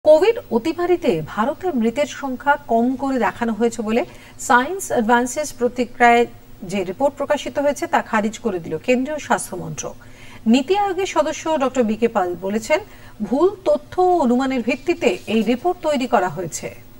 Covid অতিমারিতে ভারতে মৃতের সংখ্যা কম করে দেখানো হয়েছে বলে সায়েন্স অ্যাডভান্সেস পত্রিকায় যে রিপোর্ট প্রকাশিত হয়েছে তা খারিজ করে দিল কেন্দ্রীয় স্বাস্থ্য মন্ত্রক। নীতি আয়োগের সদস্য ডক্টর বি কে পাল বলেছেন, ভুল তথ্য ও অনুমানের ভিত্তিতে এই রিপোর্ট তৈরি করা হয়েছে।